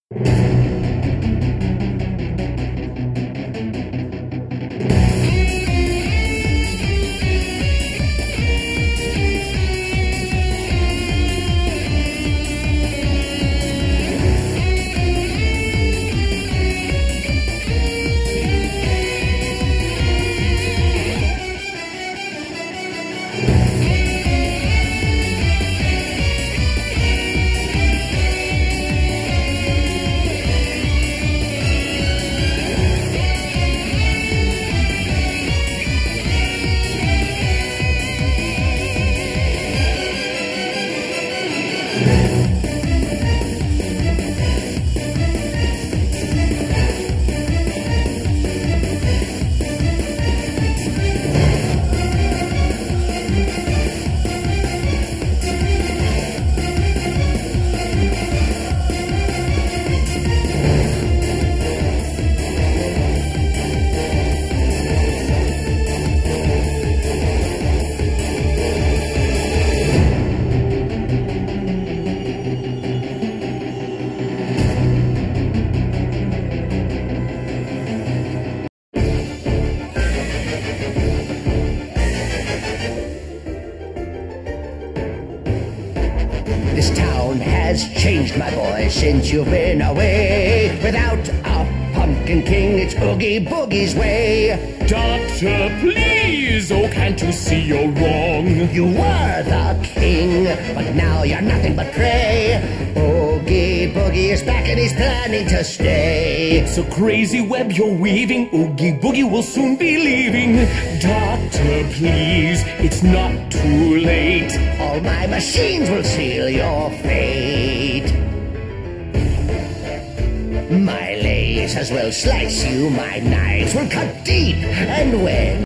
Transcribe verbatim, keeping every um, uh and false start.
This town has changed, my boy, since you've been away. Without a pumpkin king, it's Oogie Boogie's way. Doctor, please, oh, can't you see you're wrong? You were the king, but now you're nothing but prey. Oogie Boogie is back and he's planning to stay. It's a crazy web you're weaving. Oogie Boogie will soon be leaving. Doctor, please, it's not too late. All my machines will seal your fate. My lasers will slice you, my knives will cut deep, and when